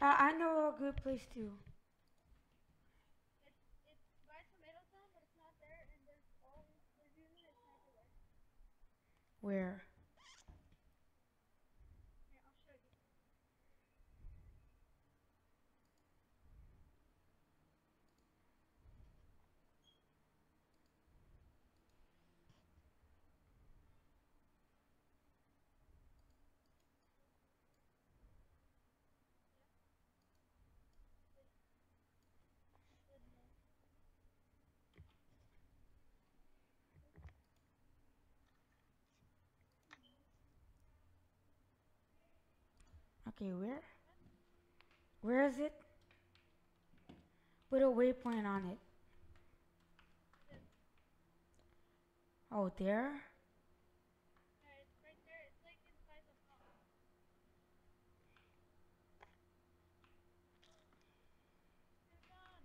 I know a good place too. It's by Tomato Town, but it's not there, and there's even a sniper there. Where? Here, I'll show you. Okay, where? Where is it? With a waypoint on it. Oh, there? Yeah, it's right there. It's like inside the house. You're done.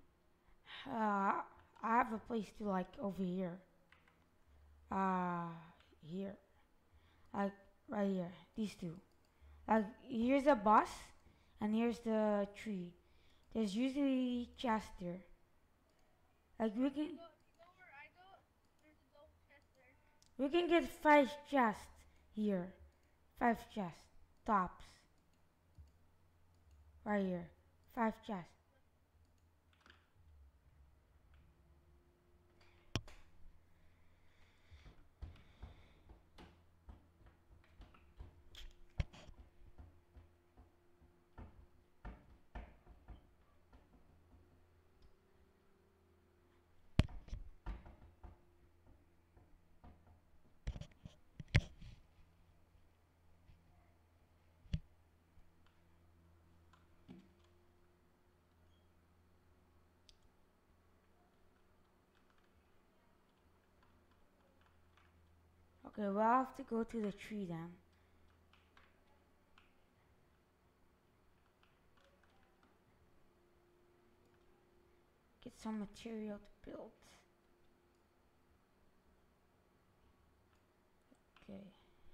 I have a place to like over here. Uh, here. Like right here. These two. Like here's a bus, and here's the tree. There's usually chests there. Like If you go where I go, there's a gold chest there. we can get 5 chests here. 5 chests. Tops. Right here. 5 chests. Okay, we'll have to go to the tree then. Get some material to build. Okay.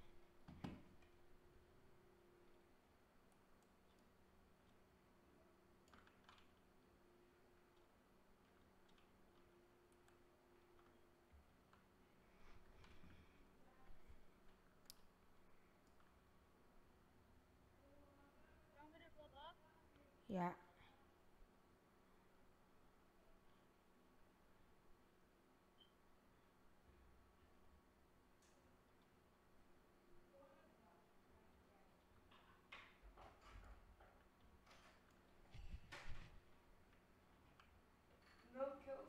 You want me to build up? Yeah. No kills.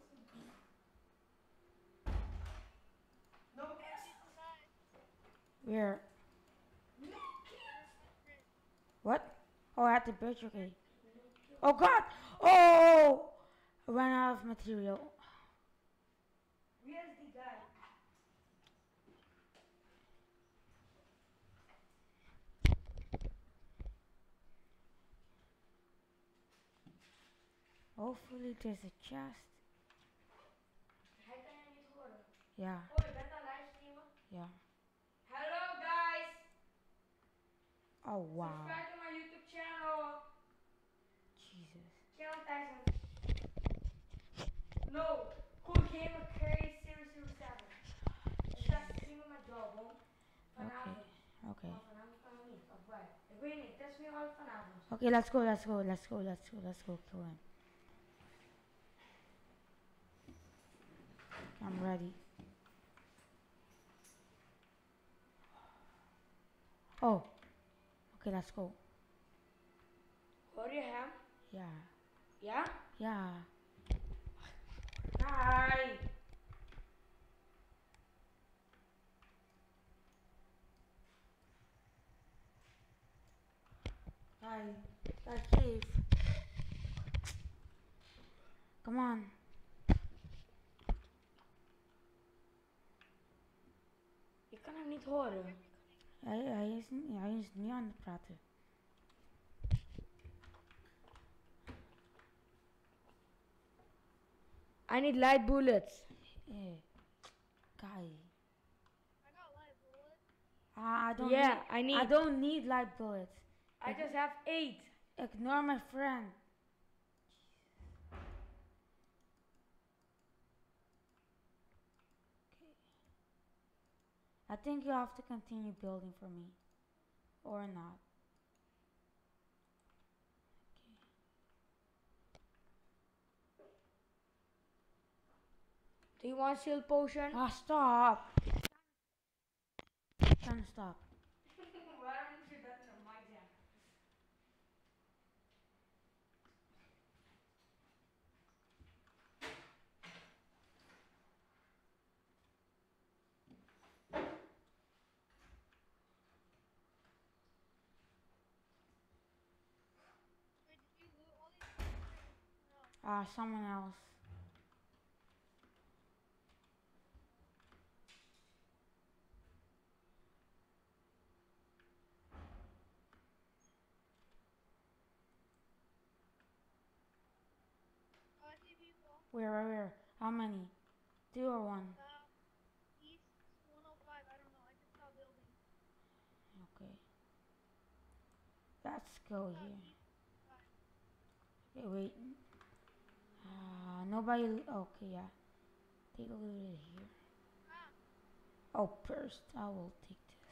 No There's S. people died. Where? They're at the bridge. What? Oh, at the bridge. They're Okay. at the bridge. Oh God! Oh! I ran out of material. Where's the guy? Hopefully there's a chest. Yeah. Yeah. Hello guys! Oh wow. Subscribe to my YouTube channel! Jesus. Channel Tyson. No! Cool Gamer Curry 007. Dat is niet mijn job, hoor. Okay. Vanavond. Okay. Maar vanavond kan ik niet. Of waar? Ik weet niet, dat is nu al vanavond. Okay, let's go, let's go, let's go, let's go, let's go kill him. I'm ready. Oh. Okay, let's go. Hoor je hem? Yeah. Ja? Yeah. Hi! Hi. That cave. Come on. Ik kan hem niet horen. Hij is niet aan het praten. I need light bullets. Hey. Guy. I got light bullets. I don't Yeah, need, I need. I don't need light bullets. I just have 8. Ignore my friend. Okay. I think you have to continue building for me. Or not. Do you want shield potion? Ah, stop. Trying to stop. Why don't you that in my jam? Wait, did you loot all these things? No. Ah, someone else. Oh, I see people. Where? How many? 2 or 1? East 105. I don't know. I just saw a building. Okay. Let's go here. East 5. Okay, wait. Nobody. Okay, yeah. Take a little bit here. Ah, Oh, first I will take this.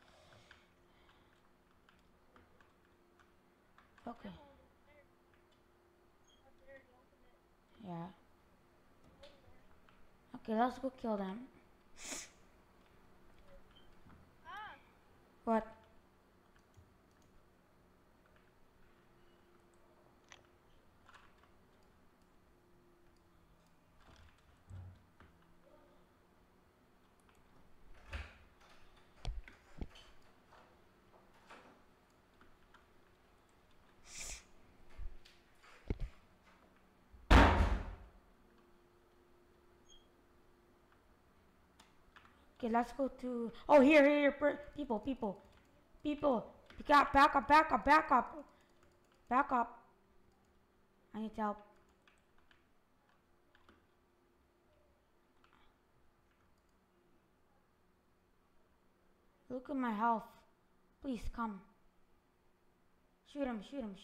Okay. ammo over there. Up there, the ultimate. Yeah. Over there. Okay, let's go kill them. Ah, What? Okay, let's go to. Oh, here. People. Back up. Back up. I need help. Look at my health. Please come. Shoot him.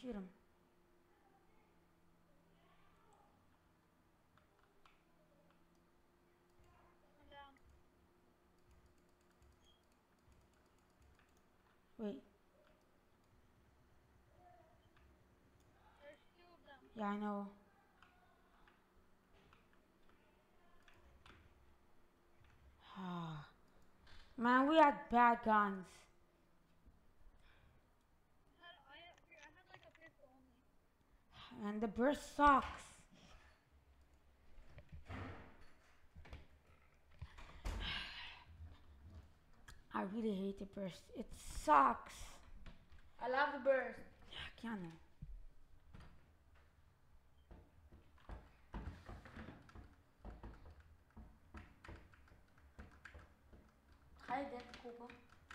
I'm down. Wait. There's 2 of them. Yeah, I know. Ah. Man, we had bad guns. I had like a pistol only. And the burst sucks. I really hate the burst. It sucks. I love the burst. Keanu. Ga je dit kopen?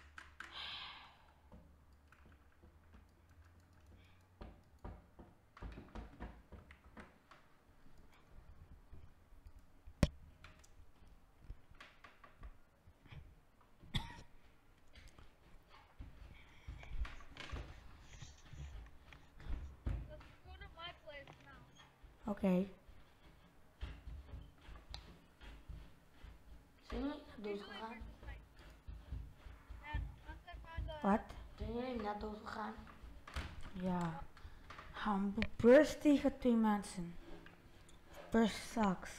Let's go to my place now. Okay. Zijn jullie net dood Usually gegaan? versus night. And once I find the What? Zijn jullie net dood gegaan? Ja. Burst tegen 2 mensen. Burst sucks.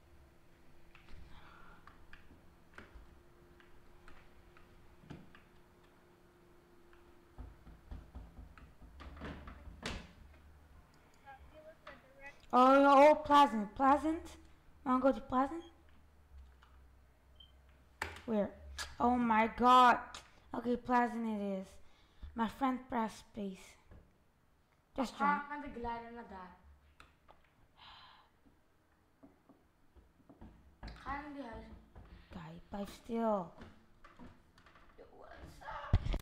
give us a direct Oh, Pleasant. Wanna go to Pleasant? Where? Oh my god. Okay, Pleasant it is. My friend pressed space. Just Ga jump. met de glider naar daar. Ga naar die huis. Guy, blijf stil. Yo, what's up? find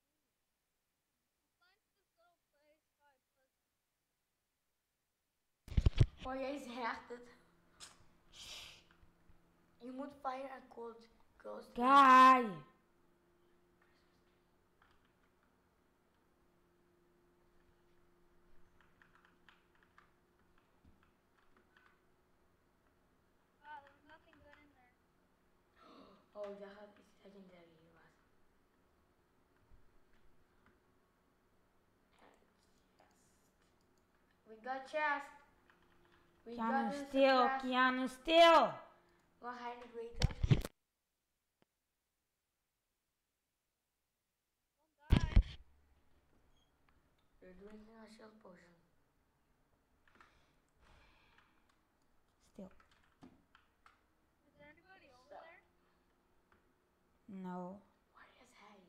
this little place by Pleasant. Oh, jij zegt het. Je moet fire en cold ghost. Guy. Oh, jahat is legendary. Was. We got chest. We got Keanu the still. suppress. Keanu still. One handed waiter. Don't die. You're drinking a shield potion. Still. Is there anybody over there? No. What is hey?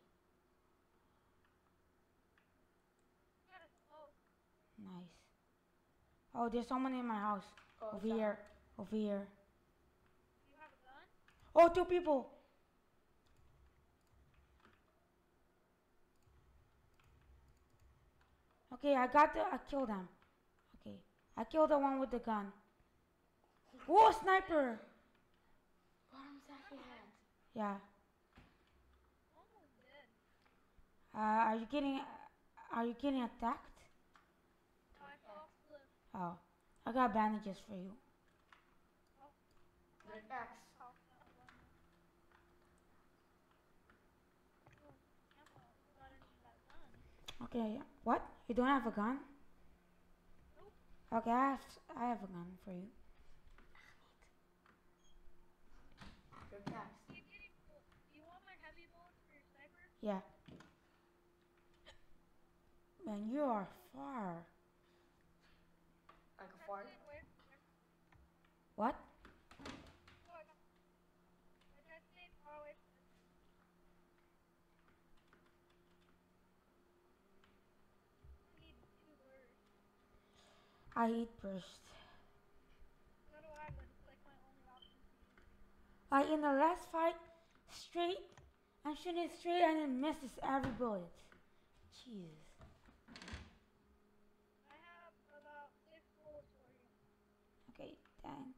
Got a smoke. Nice. Oh, there's someone in my house. Oh, Over here. Over here. You have a gun? Oh, 2 people. Okay, I killed them. Okay. I killed the one with the gun. Whoa, sniper. Bottom Saki hat. Yeah. Almost dead. Are you getting attacked? Oh, I fell off the cliff. Oh, I got bandages for you. Good axe. Oh, no, one more. Oh, ammo. Not any that gun. Okay, what? You don't have a gun? Nope. Okay, I have a gun for you. Good axe. Keep getting bullets. Do you want my heavy bullets for your sniper? Yeah. Man, you are far. Like a That's fart. it, wait. There. What? Oh, I tried to stay far away from this. I need 2 bursts. I eat burst. So do I, but it's like my only option to use. Like in the last fight, straight, I'm shooting straight and it misses every bullet. Jesus. I have about 6 bullets for you. Okay, thanks.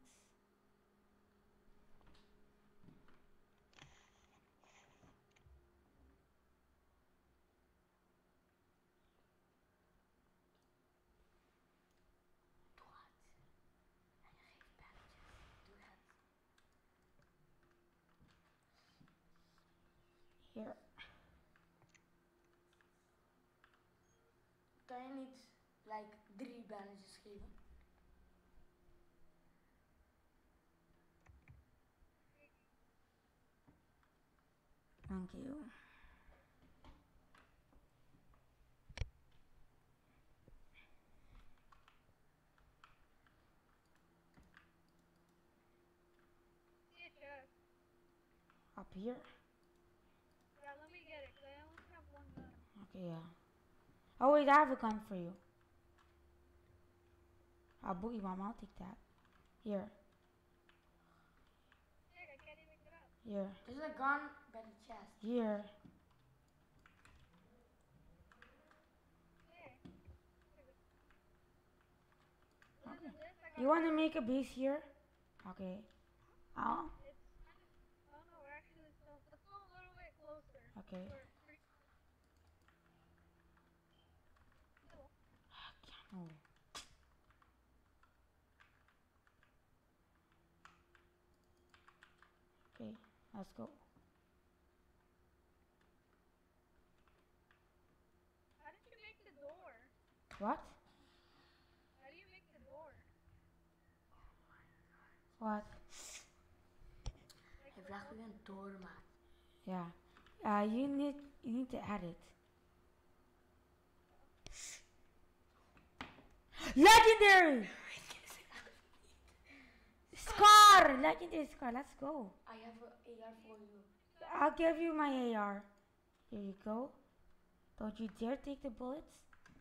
Here. Kan je niet like 3 bandages geven? Thank you. See a chest. Up here. Yeah, let me get it, because I only have 1 gun. Okay, yeah. Oh wait, I have a gun for you. Boogie Bomb, I'll take that. Here. Heck, I can't even get up. Here. There's a gun by the chest. Here. Hey. Okay. Listen to this, I got You want to make a base here? Okay. I'll. It's kind of, oh no, we're actually still, let's go a little bit closer. Okay. We're pretty cool. Oh. Okay, let's go. How did you make the door? What? How do you make the door? What? Like, Hij vraagt u een doormaat. Yeah. You need to add it. Legendary! Scar! Legendary Scar, let's go. I have a AR for you. I'll give you my AR. Here you go. Don't you dare take the bullets.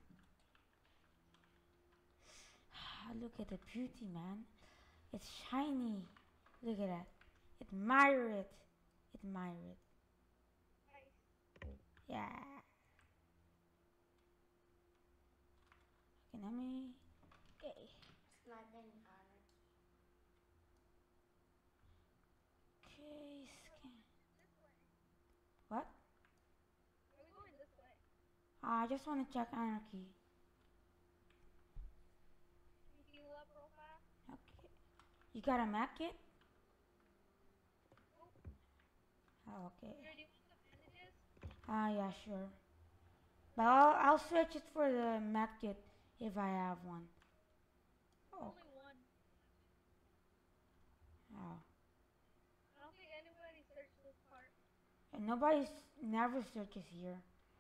Look at the beauty, man. It's shiny. Look at that. Admire it. Admire it. nice. Yeah. Okay, let me. Okay. Sniping anarchy. Okay, scan. This way. What? Are we going this way? I just want to check anarchy. Can you heal up real fast? Okay. You got a map kit? Okay. Here, do you want the bandages? Yeah, sure. But I'll switch it for the med kit if I have one. Oh, Only one. oh. I don't think anybody searched this part. And nobody's never searches here.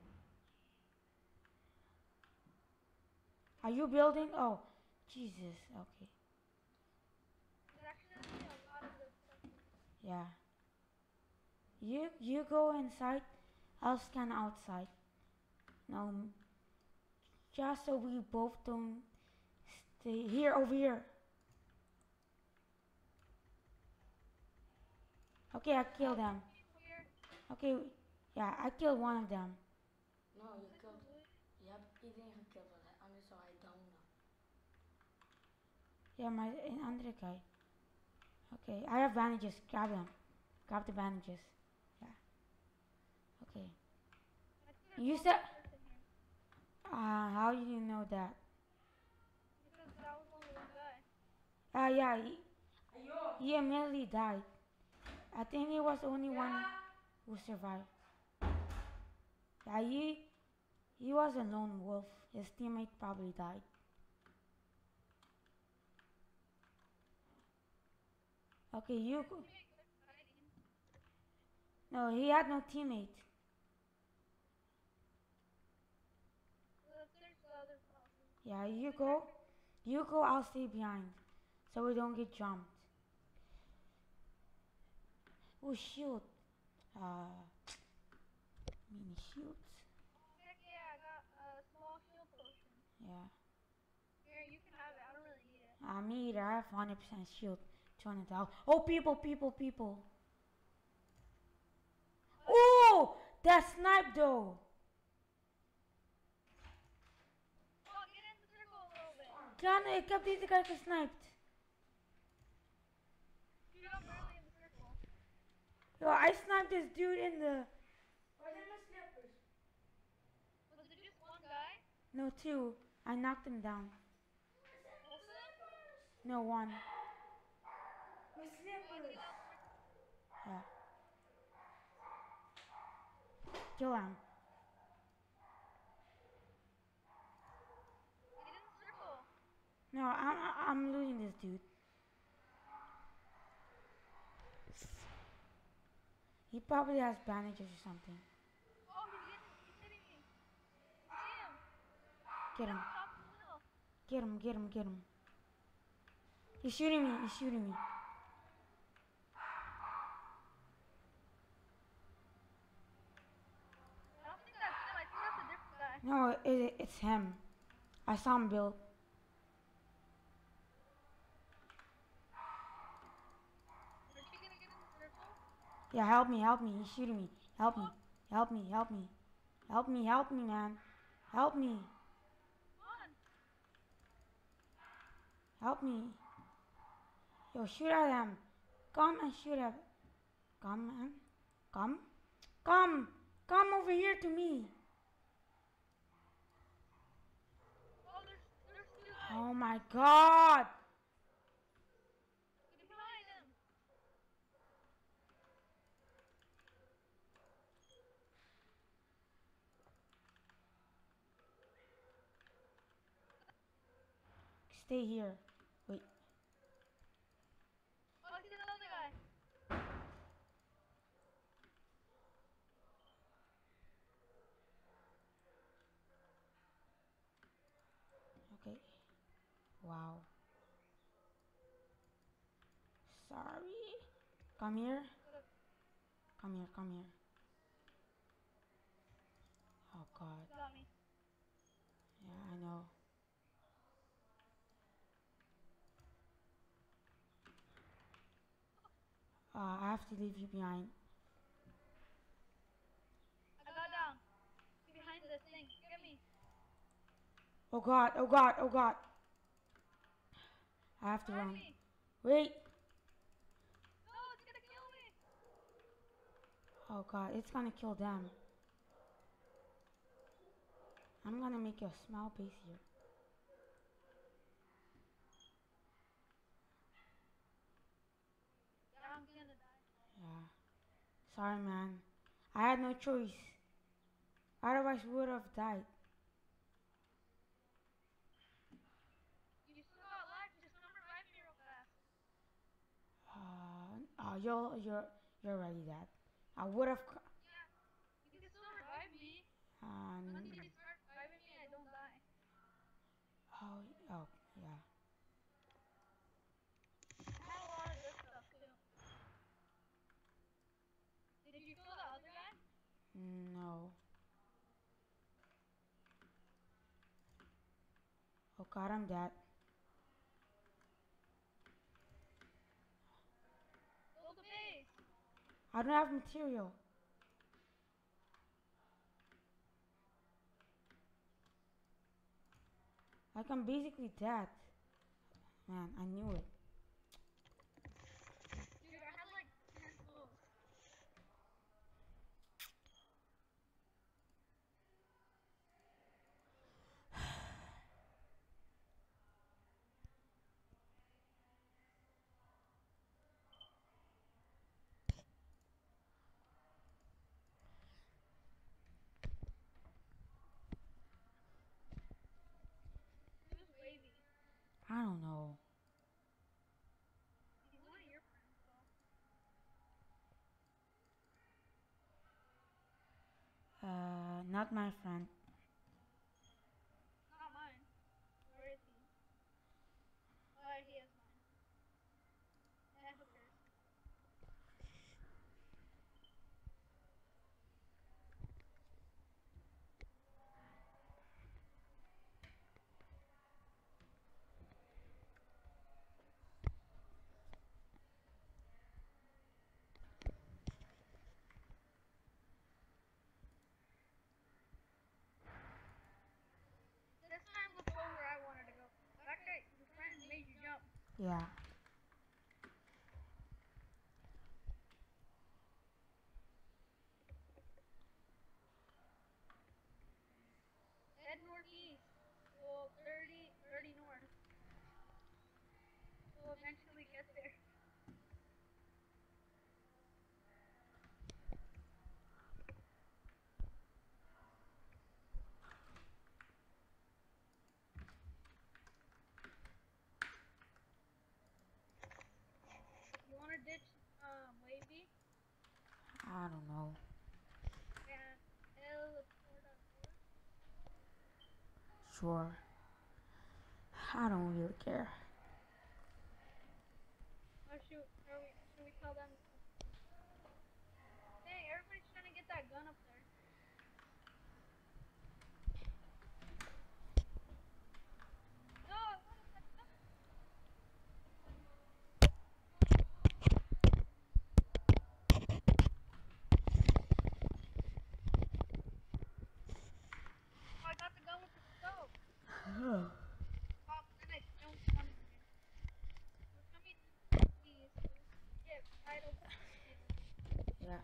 Are you building? Oh, Jesus. Okay. There's actually a lot of good stuff here. Yeah. You go inside. I'll scan outside. No, just so we both don't stay here over here. Okay, I killed them. People here. Okay, yeah, I killed one of them. No, you This killed. is loot. Yep, iedereen gekillt was hij, anders zou hij down. Yeah, my andere guy. Okay, I have bandages. Grab them. Grab the bandages. Yeah. Okay. I think there's You one said. more person here. How do you know that? Because that was only one guy. Yeah, he immediately died. I think he was the only one who survived. Yeah, he was a lone wolf. His teammate probably died. Okay, you go. Teammate quit fighting. No, he had no teammate. Let's search the other houses. Yeah, you go. You go, I'll stay behind. So we don't get jumped. Oh, shield. Mini shields. Heck yeah, I got a small shield potion. Yeah. Here, you can have it. I don't really need it. Me either. I have 100% shield. 200,000. Oh, people. Oh, that snipe though. Oh, get in the circle a little bit. Kleine, ik heb deze guy gesniped. Dude, I'm barely in the circle. Yo, I sniped this dude in the. Waar zijn mijn snippers? Was it just one guy? No, two. I knocked him down. Both of them? No, one. Mijn Oh, you snippers. got Yeah. Kill him. Get in the circle. No, I'm looting this dude. He probably has bandages or something. Oh, he's hitting me. I see him. Get him. Top of the hill. Get him. He's shooting me. I don't think that's him. I think that's a different guy. No, it's him. I saw him build. Are you gonna get in the circle? Yeah, help me. He's shooting me. Help me, man. Help me. Come on. Yo, shoot at him. Come and shoot at. Come, man. Come over here to me. Oh, there's two guys. Oh my god. Get behind him. Stay here. Wait. Oh, I see another guy. Okay. Wow. Sorry. Come here. Come here. Oh god. Got me. Yeah, I know. I have to leave you behind. I got down. Get behind this thing. Get me. Oh god. I have to Behind run. me. Wait. No, it's gonna kill me. Oh god, it's gonna kill them. I'm gonna make a small base here. Yeah, I'm gonna die. Yeah. Sorry, man. I had no choice. Otherwise, we would have died. You still got life. Just come revive me real fast. You're already dead. I would have. Yeah, you can still revive me. Once Um, you start reviving me, I don't die. oh, yeah. I had a lot of good stuff too. Did you kill the other guy? No. Oh God, I'm dead. Build a base. I don't have material. Like I'm basically dead. Man, I knew it. Dude, I had like 10 clothes. Who's Wavy? I don't know. He's one of your friends, though. Not my friend. Not mine. Where is he? Oh, he is mine. Yeah, who cares? This time, let's go where I wanted to go. That guy, your friend made you jump. Yeah. Head northeast. Well, 30 north. We'll eventually get there. You wanna ditch Wavy I don't know. and teleport up north? Sure. I don't really care. Or should we tell them? Hey, everybody's trying to get that gun up there. No, I wanted that gun. Oh, I got the gun with the scope. Oh, then I don't want it again. We're coming east. Get right over here. Yeah.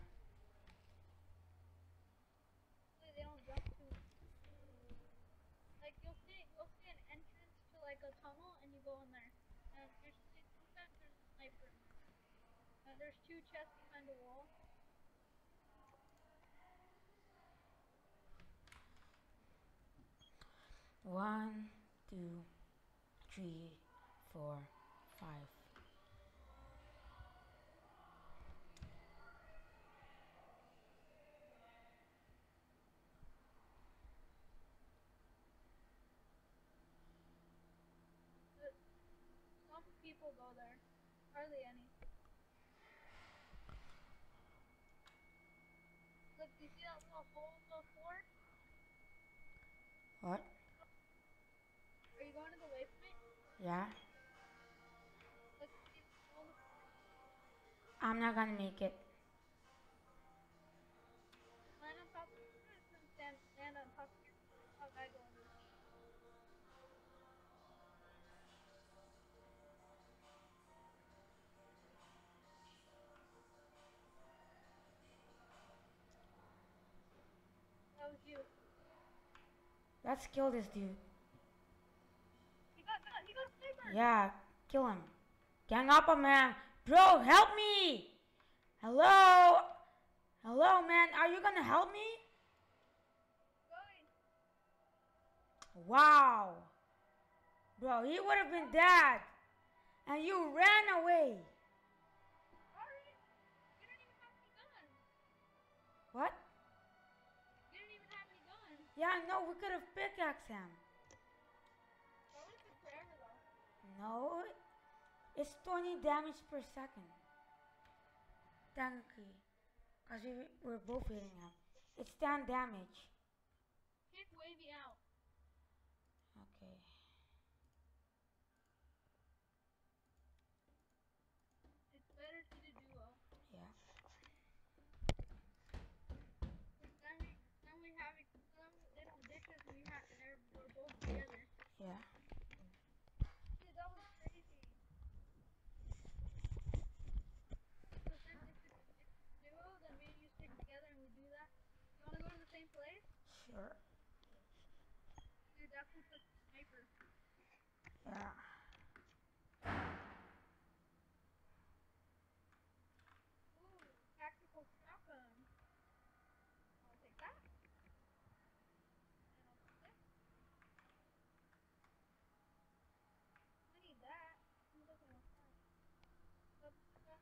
Hopefully they don't jump too. Like you'll see an entrance to like a tunnel, and you go in there. And usually sometimes there's a sniper in there. And there's two chests behind the wall. One, two, three, 4, 5. Some people go there. Hardly any. Look, do you see that little hole in the floor? What? Are you going to the waypoint? Yeah? Look, see the hole in the floor? I'm not gonna make it. Land on top. I'm just gonna land on top of your. How I go in there? That was you. Let's kill this dude. He got a sniper. Yeah, kill him. Gang up, man. Bro, help me! Hello? Hello, man. Are you gonna help me? Going. Wow. Bro, he would have been dead. And you ran away. Sorry. You didn't even have any guns. What? You didn't even have any guns. Yeah, no, we could have pickaxed him. That would have been forever though. No, it's 20 damage per second. Technically. Because we're both hitting him. It's 10 damage. Kick Wavy out. Okay. It's better to do duo. Yeah. Then we have it. Then they don't ditch us. We're both together. Yeah. Dude, that was crazy. Because then if it's duo, then me and you stick together and we do that. You wanna go to the same place? Sure. Dude, definitely put sniper. Yeah. Ooh, tactical shotgun. I'll take that. And I'll take this. I need that. Who doesn't want that? But,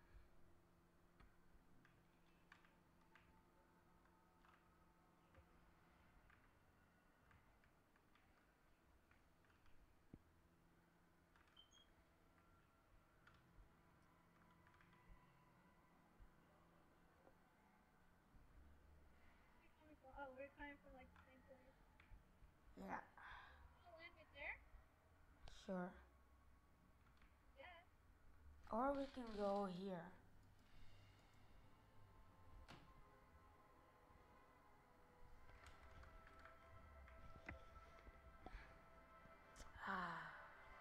oh, we're coming from like the same place. Yeah. Wanna land right there? Sure. Yeah. Or we can go here. Ah.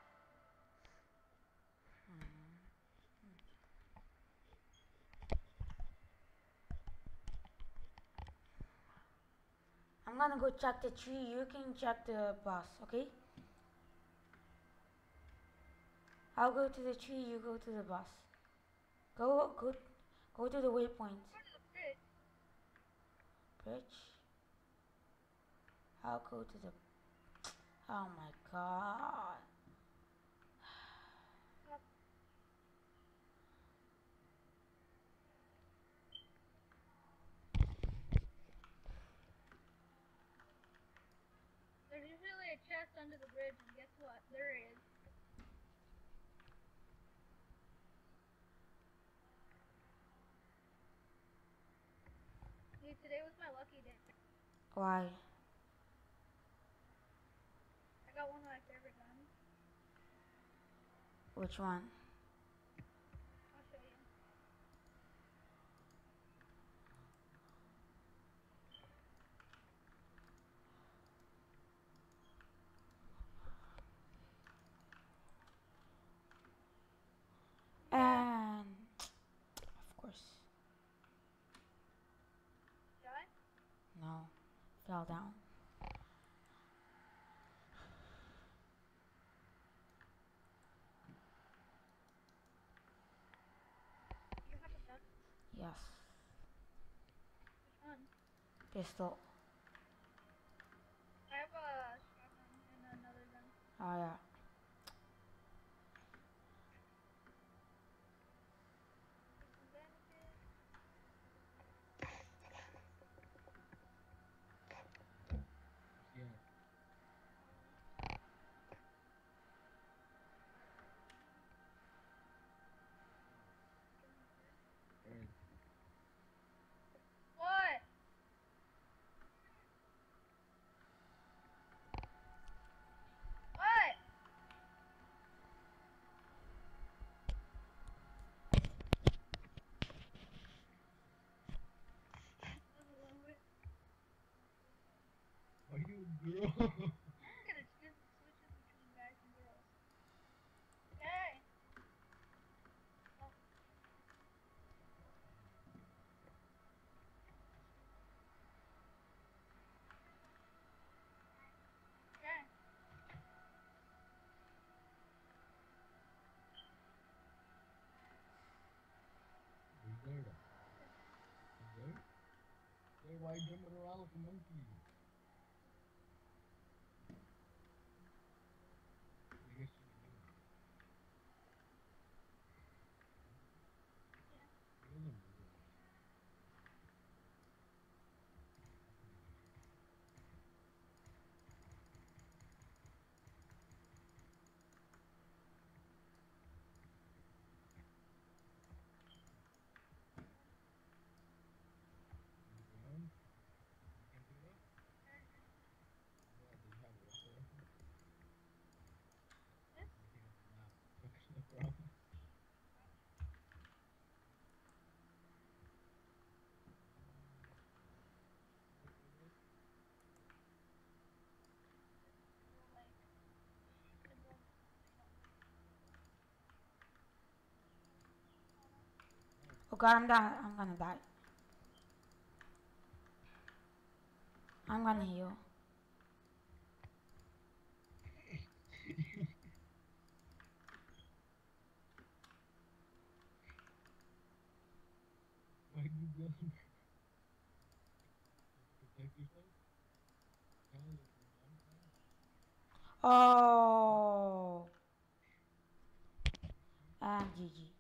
I'm gonna go check the tree. You can check the bus, okay? I'll go to the tree. You go to the bus. Go to the waypoint. Go to the bridge. Bridge. I'll go to the. Oh my god. There's usually a chest under the bridge, and guess what? There is. Dude, today was my lucky day. Why? I got one of my favorite guns. Which one? I'll show you. And of course, Die? no, fell down. You have a gun? Yes, Which one? pistol. I have a shotgun and another gun. Oh yeah. Take some bandages. Yeah. And What? What? are you girl? I'm gonna choose the switches between guys and girls. Okay. Oh, okay. Wizard. Wizard? Hey, why you jumping around like a monkey? I guess you can do it. It doesn't move. On the ground? You can't pick it up? Yeah, they have it up there. You take up the map. No problem. What is it? Nice. Oh God, I'm dying. I'm gonna die. I'm gonna heal. Why you go? Protect yourself? Tell us from downside. Oh, GG.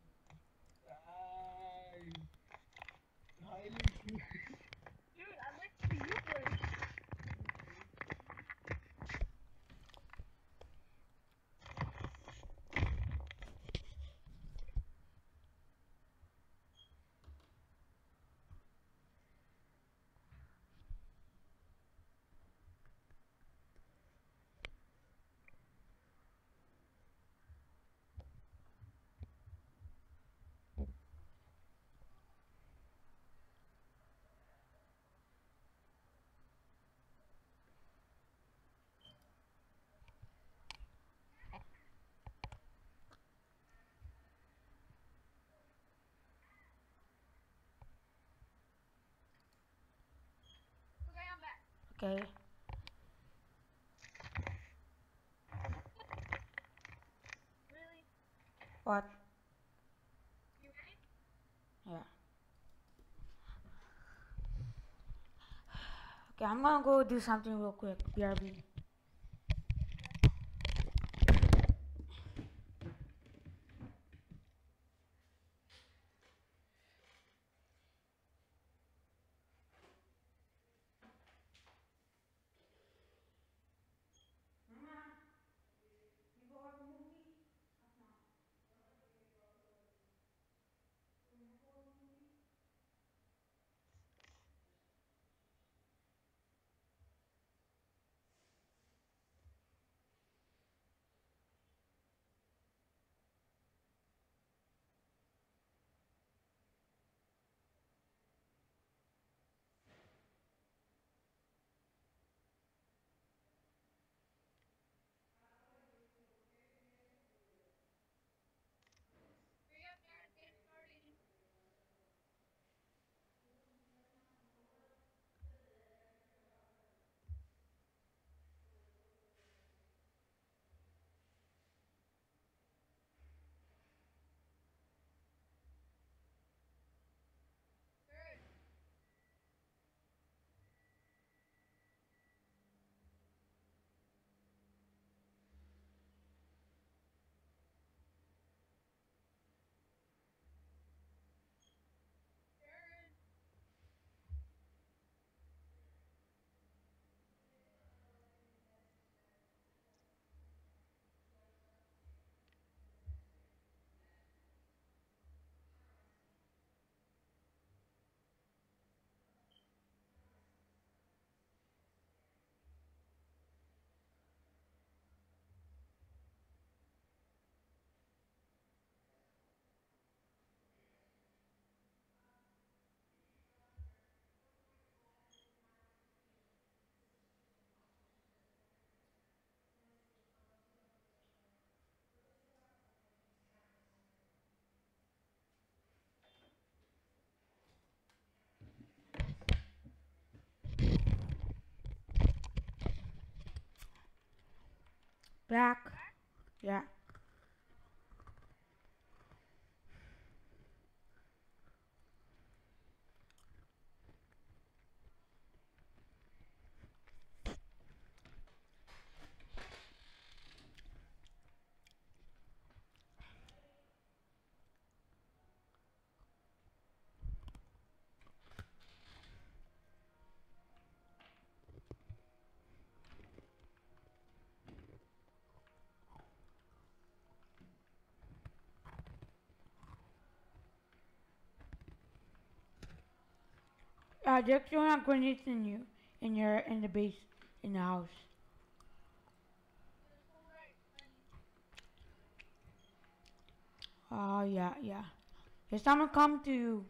Nice. Highly cute. Dude, I like the Euclid. Okay, I'm back. Okay. Really? What? You ready? Yeah. Okay, I'm gonna go do something real quick. BRB. Hurry up, Jared. Get started. Jared. Jared. Back. Yeah. They're throwing out grenades in you, in the base, in the house. There's one right by me. Oh yeah, yeah. There's someone come to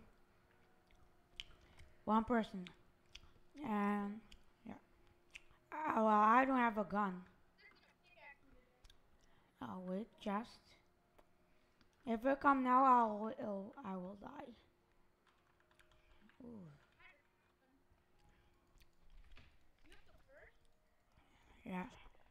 one person, and yeah. Well, I don't have a gun. There's a pickaxe over there. I'll wait just. If it come now, I will die. Ooh, You have the first? yeah.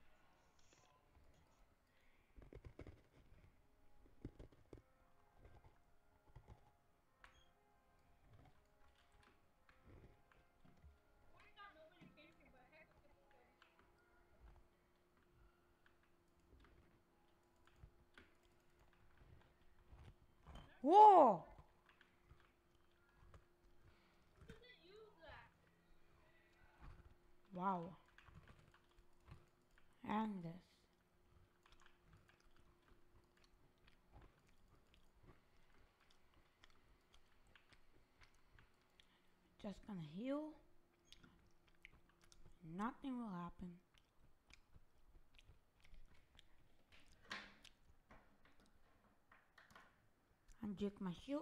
I always thought nobody came here, but heck, look at this guy. Whoa! Who doesn't use that? Wow. And this. Just gonna heal. Nothing will happen. Unjig my shield.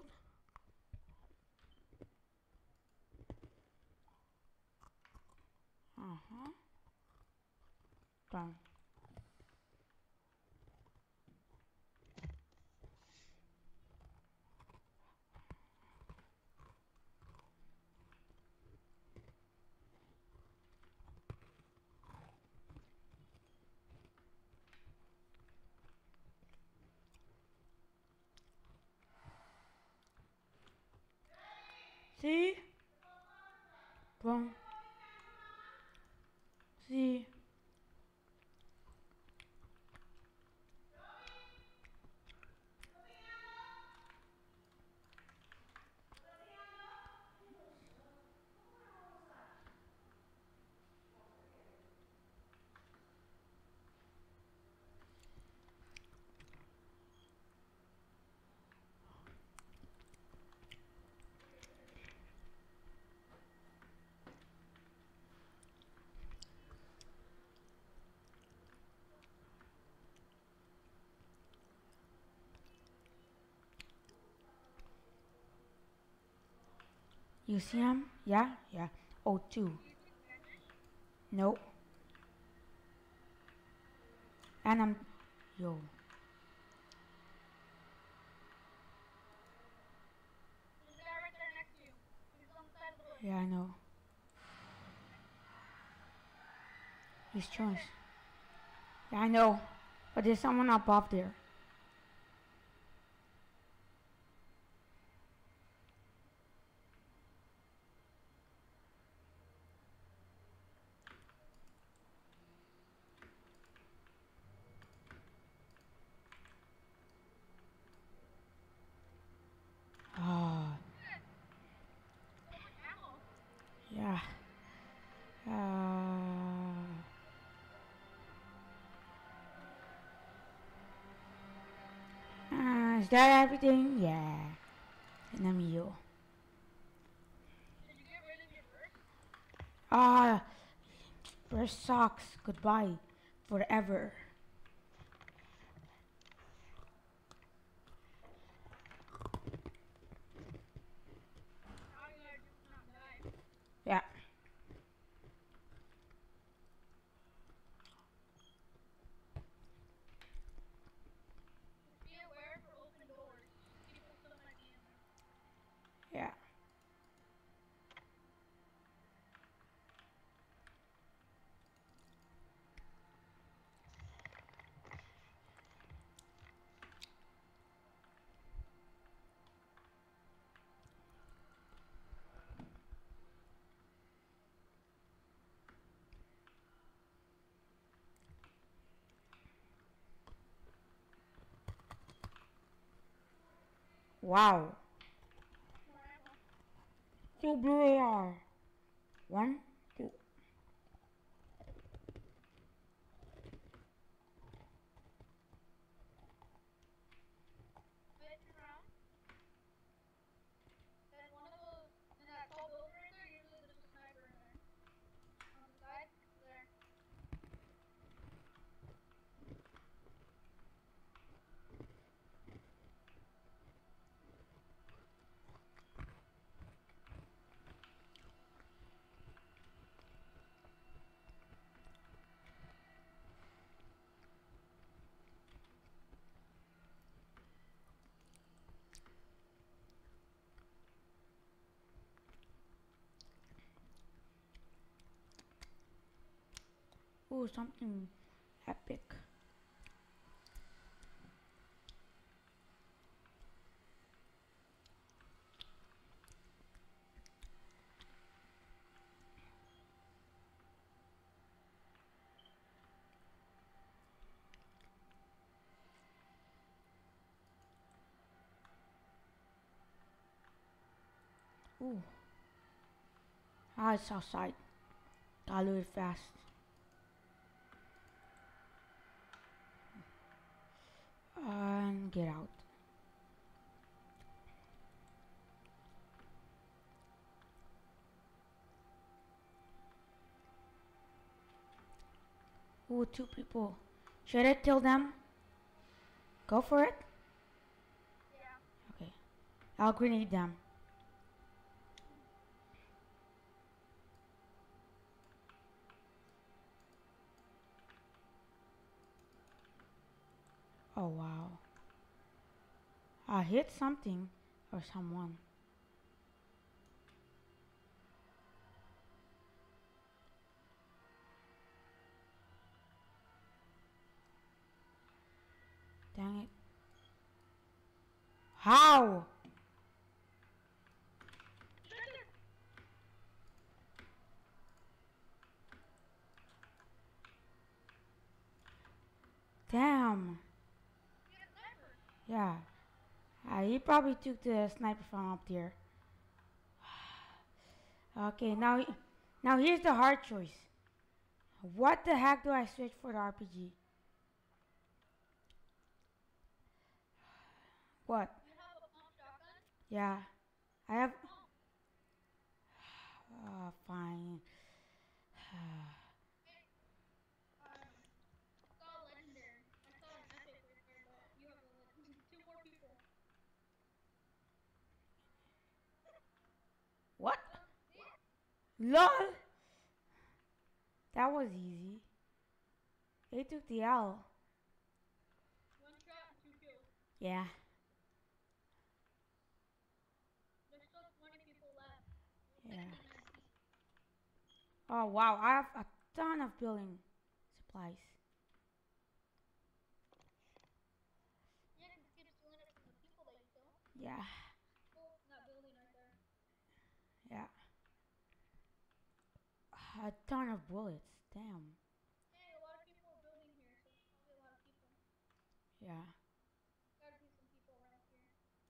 Uh-huh. Done. See? Boom. See? You see him? Yeah? Yeah. Oh, two. Do you think Spanish? Nope. And I'm... Yo. There's a guy right there next to you. He's on the side of the bush. Yeah, I know. He's choice. Yeah, I know. But there's someone above there. Ah, So much ammo. yeah. Is that everything? Yeah. And I'm you. Did you get rid of your burst? Ah, first socks. Goodbye. Forever. Now you gotta just not die. Yeah. Just be aware for open doors. People still might be in there. Yeah. Wow. More ammo. Two blue AR. One, two. Wait, turn around. Then one of those, in that tall building right there, usually Ooh, something epic. Ooh. Ah, it's outside. Gotta do it fast. And get out. Ooh, two people. Should I kill them? Go for it? Yeah. Okay. I'll grenade them. Oh, wow. I hit something or someone. Dang it. How? Damn. He had a sniper. Yeah. He probably took the sniper from up there. Okay, now here's the hard choice. What the heck do I switch for the RPG? What? You have a pump shotgun? Yeah. I have. Pump. Fine. Hey, I saw a legendary. I saw an epic right there, but you have a two more people. What? See? LOL! That was easy. They took the L. One shot and two kills. Yeah. There's still 20 people left. Well, Yeah. 19. Oh wow, I have a ton of building supplies. Yeah, because keep stealing it from the people that you kill. Yeah. Oh, that building right there. Yeah. A ton of bullets. Damn. Hey, a lot of people are building here, so there's probably a lot of people. Yeah. Gotta be some people around here.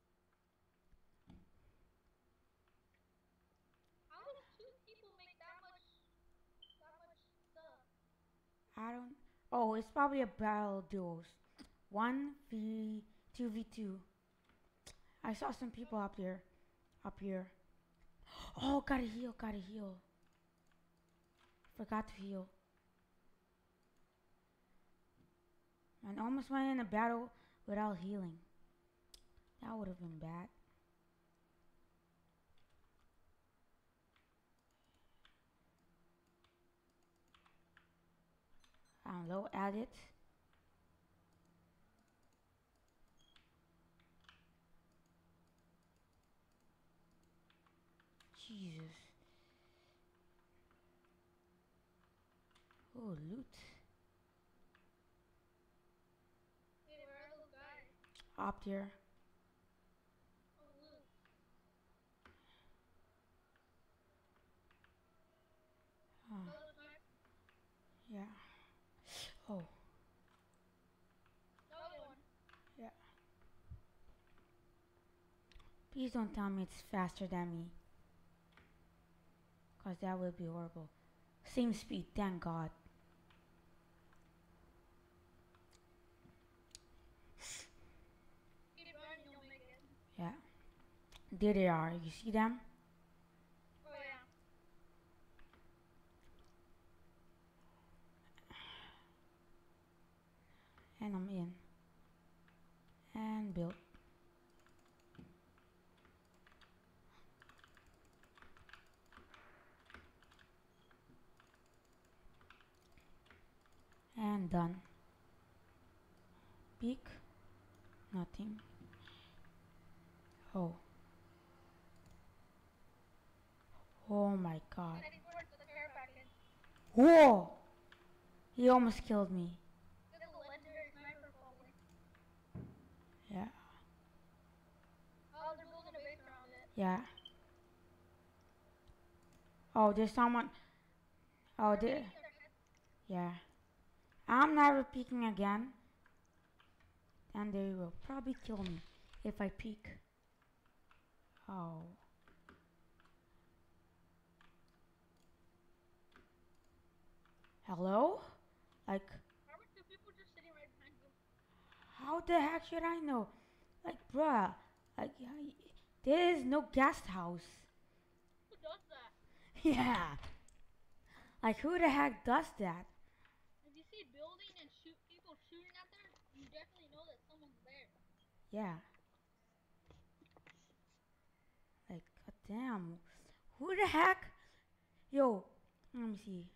How does two people make that much stuff? I don't. Oh, it's probably a battle duos. 1v 2v2. I saw some people up there. Up here. Oh, gotta heal, gotta heal. Forgot to heal. And almost went in a battle without healing. That would have been bad. I'm low at it. Jesus. Oh, loot. Hey, where are those guys? Up there. Oh, loot. Oh, Another sniper. yeah. Oh, Another one. yeah. Please don't tell me it's faster than me. Because that would be horrible. Same speed, thank God. Keep running, you'll make it. Yeah. There they are. You see them? Oh, yeah. And I'm in. And build. And done. Peek. Nothing. Oh. Oh my God. Heading towards the care package. Whoa! He almost killed me. Get the legendary sniper probably. Yeah. Oh, they're building a base around it. Yeah. Oh, there's someone. Oh, They're there. making their heads. Yeah. I'm never peeking again. And they will probably kill me if I peek. Oh. Hello? Like, Why were two people just sitting right behind you? how the heck should I know? Like, bruh. Like, there is no guest house. Who does that? Yeah. Like, who the heck does that? If you see building and people shooting at there, you definitely know that someone's there. Yeah. Like, goddamn. Who the heck? Yo, let me see.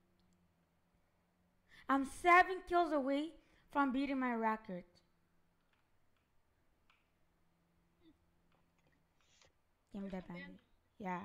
I'm 7 kills away from beating my record. Give me There's that some bandage. bandits. Yeah.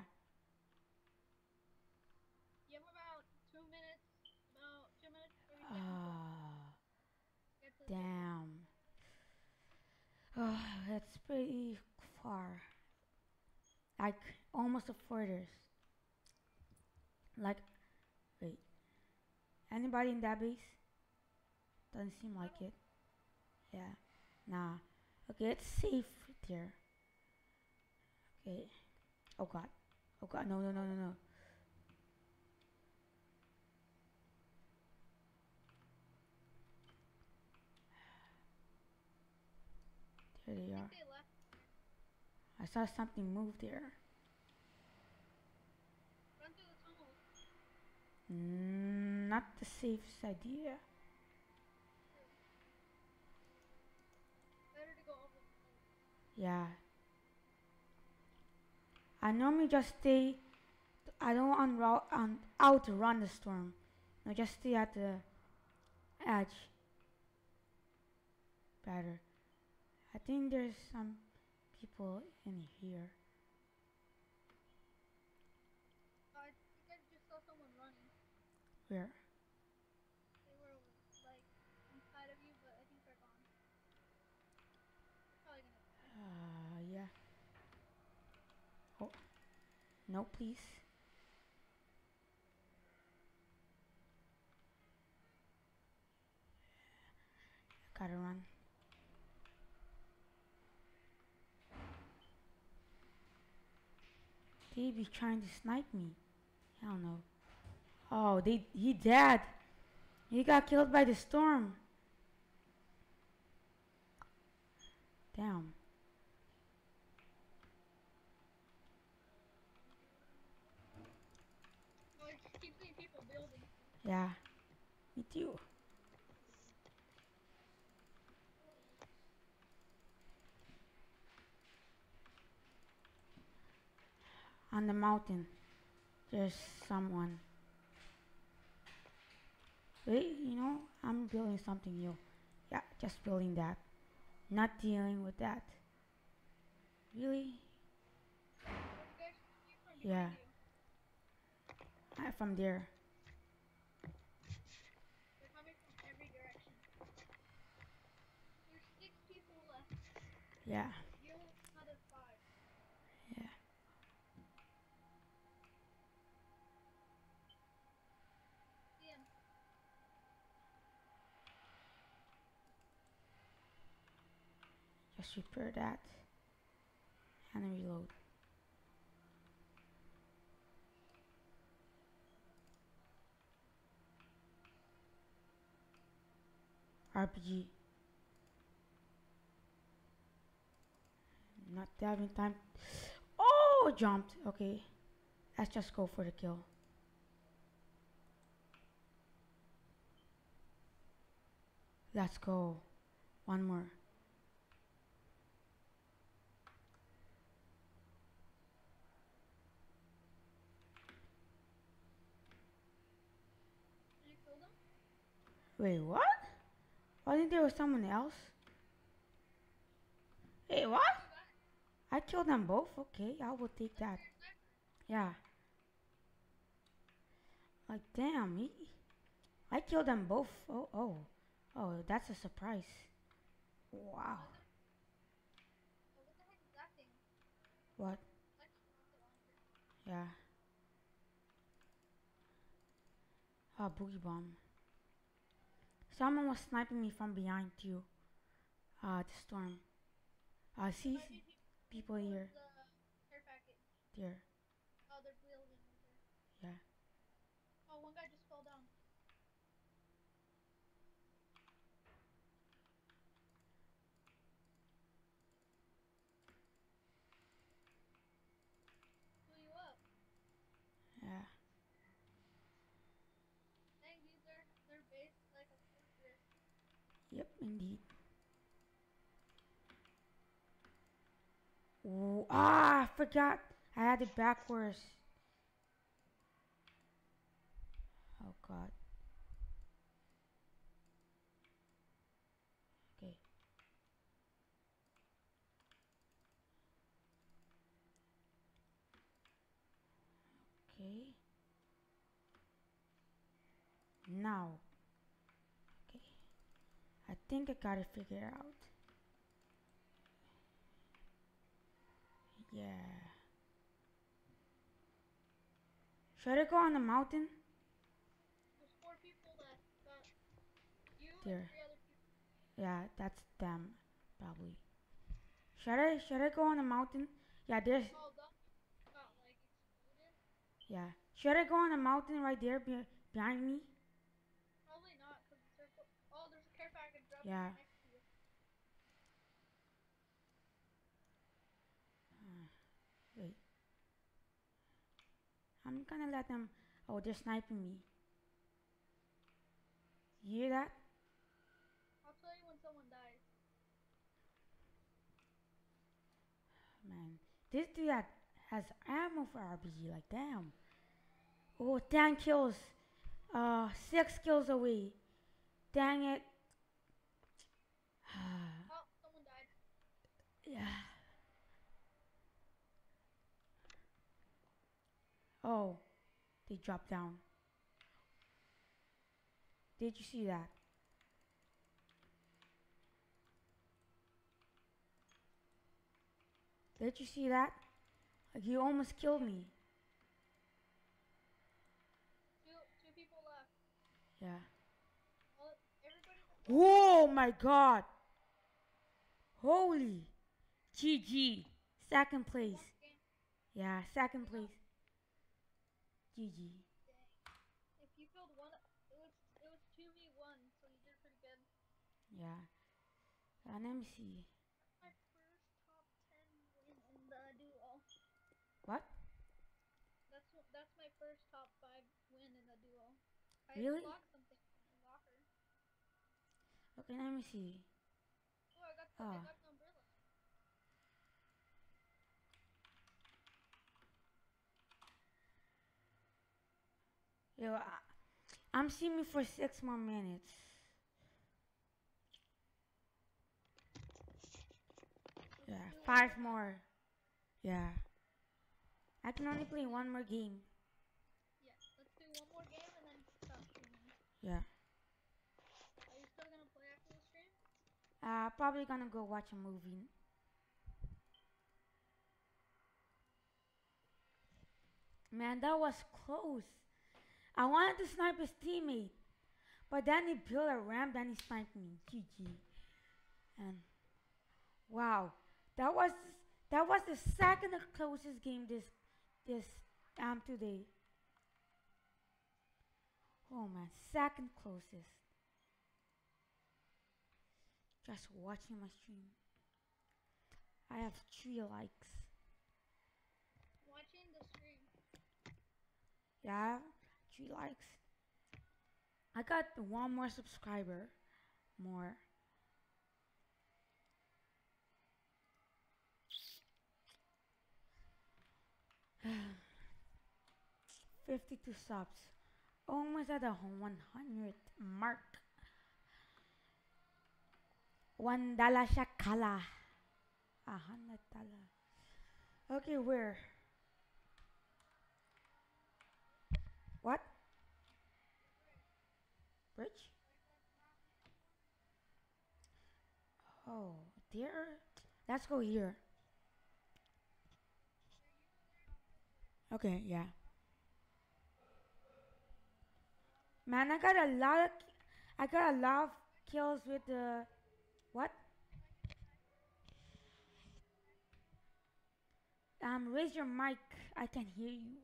You have about 2 minutes. About 2 minutes before you Ah, get to the damn. Oh, that's pretty far. Like, almost a furthest. Like, wait. Anybody in that base? Doesn't seem like it. Yeah. Nah. Okay, it's safe there. Okay. Oh god. Oh god. No, no, no, no, no. There they I are. think they left. I saw something move there. Run through the tunnels. Not the safest idea. Better to go over the tunnels. Yeah. I normally just stay. I don't outrun the storm. I just stay at the edge. Better. I think there's some people in here. I think I just saw someone running. Where? They were like inside of you, but I think they're gone. They're probably gonna die. Yeah. Oh, no, please. Gotta run. They be trying to snipe me. Hell no. Oh, he dead. He got killed by the storm. Damn. Oh, I just keep seeing people building. Yeah. Me too. On the mountain, there's someone. Wait, I'm building something new. Yeah, just building that. Not dealing with that. Really? Where you guys shoot from Yeah. behind you? From there. They're coming from every direction. There's 6 people left. Yeah. You another 5. Yeah. See him. Just repair that. And reload. RPG. Not having time. Oh, jumped. Okay. Let's just go for the kill. Let's go. One more. Did you kill them? Wait, what? Wasn't there was someone else? Hey, what? You got it. I killed them both. Okay, I will take that. Legendary sniper. Yeah. Like, damn, I killed them both. Oh, that's a surprise. Wow. Oh, what the heck is that thing? What? That's rocket launcher. Yeah. Ah, boogie bomb. Someone was sniping me from behind too. The storm. See Might be people towards here. the care package. There. Oh, they're building over there. Yeah. Oh, one guy just fell down. Blew you up. Yeah. Dang, these are their base is like a fortress. Yep, indeed. Oh, I forgot. I had it backwards. Oh God. Okay. Okay. Now. Okay. I think I got it figured out. Yeah. Should I go on the mountain? There's 4 people that got you and There. 3 other people. Yeah, that's them, probably. Should I go on the mountain? Yeah, there's. Oh, that got like exploded. Yeah. Should I go on the mountain right there behind me? Probably not, cause the circle. Oh, there's a care package dropping Yeah. right next to you. Wait. I'm gonna let them. Oh, they're sniping me. You hear that? I'll tell you when someone dies. Man, this dude has ammo for RPG. Like, damn. Oh, 10 kills. 6 kills away. Dang it. Oh, someone died. Yeah. Oh, they dropped down. Did you see that? Did you see that? Like, he almost killed me. Two people left. Yeah. All, everybody. Oh my God. Holy. GG. Second place. Game. Yeah, second place. GG. Dang. If you killed one, it was 2v1, so you did pretty good. Yeah. Let me see. My first top 10 win in the duo. What? That's my first top 5 win in the duo. I Really? unlocked something in my locker. Okay, let me see. Oh, I got Oh. the umbrella. Yo, I'm streaming for 6 more minutes. Yeah, 5 more. Yeah. I can only play one more game. Yeah, let's do one more game and then stop streaming. Yeah. Are you still gonna play after the stream? Probably gonna go watch a movie. Man, that was close. I wanted to snipe his teammate, but then he built a ramp, then he sniped me. GG. And wow, that was the second closest game this today. Oh man, second closest. Just watching my stream. I have 3 likes. Watching the stream. Yeah, 3 likes. I got 1 more subscriber. More. $52 subs. Almost at the 100 mark. $1 shakala. $100. Okay, where? What? Oh, there. Let's go here. Okay, yeah. Man, I got a lot of kills with the what? Raise your mic. I can hear you.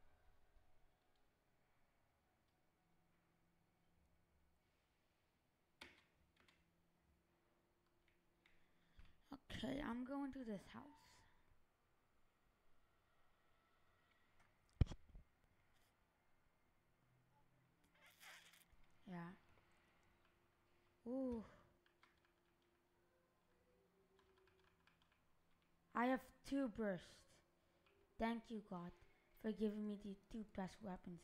Okay, I'm going to this house. Yeah. Ooh. I have two bursts. Thank you, God, for giving me the two best weapons.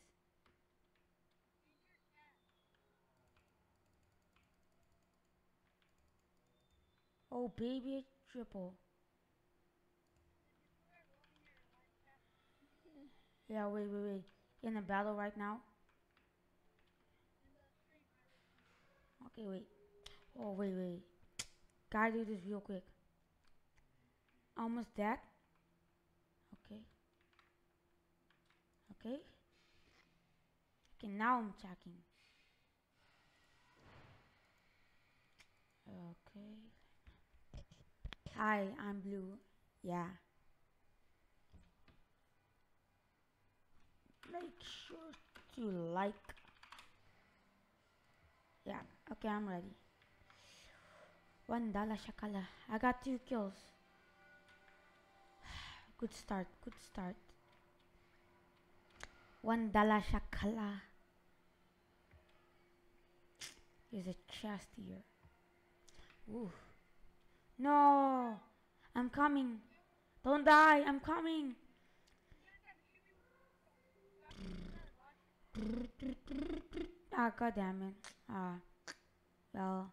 Oh, baby, triple. Yeah, wait. In a battle right now? Okay, wait. Oh, wait. Gotta do this real quick. Almost dead. Okay. Okay. Okay, now I'm checking. Okay. Hi, I'm blue. Yeah. Make sure to like. Yeah. Okay, I'm ready. $1 shakala. I got 2 kills. Good start. $1 shakala. There's a chest here. Ooh. No. I'm coming. Don't die. I'm coming. Ah, god damn it. Ah. Well.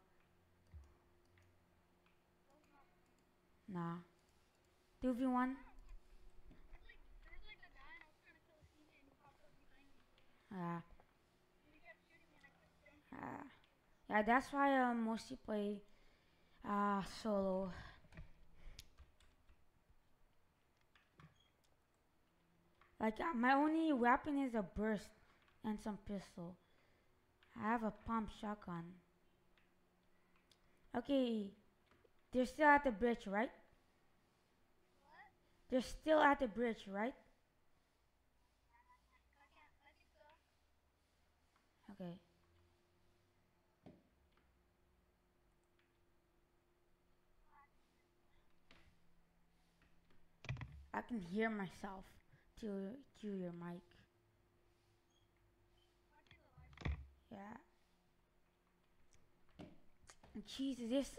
Nah. 2v1. Ah. Ah. Yeah, that's why I mostly play solo. Like my only weapon is a burst and some pistol. I have a pump shotgun. Okay, they're still at the bridge, right? They're still at the bridge, right? Okay. I can hear myself through your mic. Yeah. Jesus, this.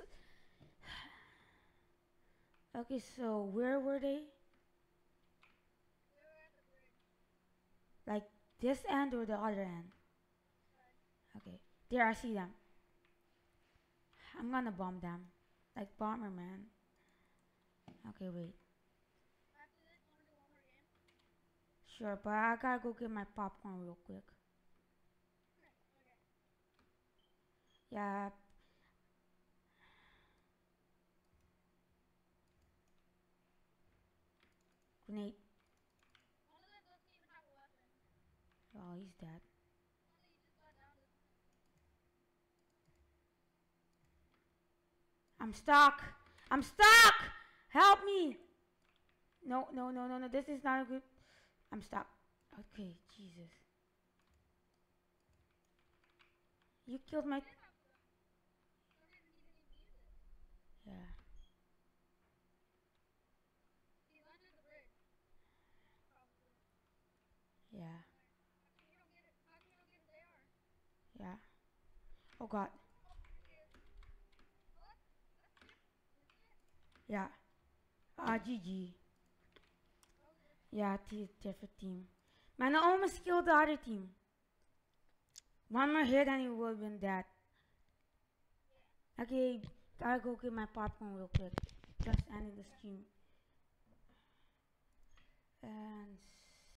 Okay, so where were they? Like this end or the other end? Okay. There, I see them. I'm gonna bomb them. Like Bomberman. Okay, wait. Sure, but I gotta go get my popcorn real quick. Yeah. Grenade. Oh, he's dead. I'm stuck. I'm stuck. Help me. No. This is not a good. I'm stuck. Okay, Jesus. You killed my. Yeah. Yeah. Yeah. Oh God. Yeah. GG. Yeah, different team. Man, I almost killed the other team. One more hit and it would have been dead. Okay, gotta go get my popcorn real quick. Just ending the stream. And